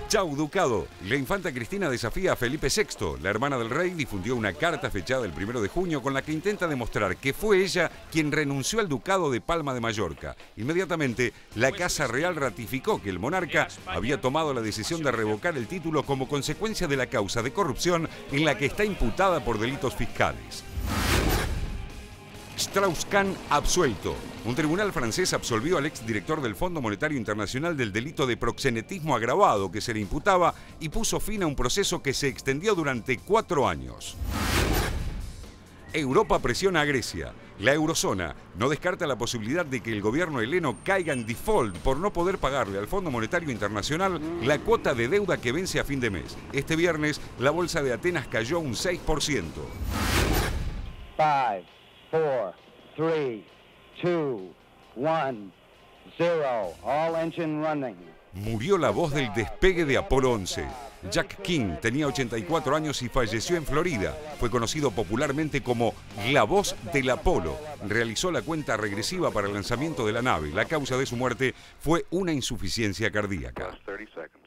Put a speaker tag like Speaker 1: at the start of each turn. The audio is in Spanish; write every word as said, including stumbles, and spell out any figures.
Speaker 1: Chau, Ducado. La infanta Cristina desafía a Felipe sexto. La hermana del rey difundió una carta fechada el primero de junio con la que intenta demostrar que fue ella quien renunció al ducado de Palma de Mallorca. Inmediatamente, la Casa Real ratificó que el monarca había tomado la decisión de revocar el título como consecuencia de la causa de corrupción en la que está imputada por delitos fiscales. Strauss-Kahn absuelto. Un tribunal francés absolvió al exdirector del Fondo Monetario Internacional del delito de proxenetismo agravado que se le imputaba y puso fin a un proceso que se extendió durante cuatro años. Europa presiona a Grecia. La eurozona no descarta la posibilidad de que el gobierno heleno caiga en default por no poder pagarle al Fondo Monetario Internacional la cuota de deuda que vence a fin de mes. Este viernes, la bolsa de Atenas cayó un seis por ciento.
Speaker 2: Five. Four, three, two, one, zero. All engine running.
Speaker 1: Murió la voz del despegue de Apolo once. Jack King tenía ochenta y cuatro años y falleció en Florida. Fue conocido popularmente como la voz del Apolo. Realizó la cuenta regresiva para el lanzamiento de la nave. La causa de su muerte fue una insuficiencia cardíaca.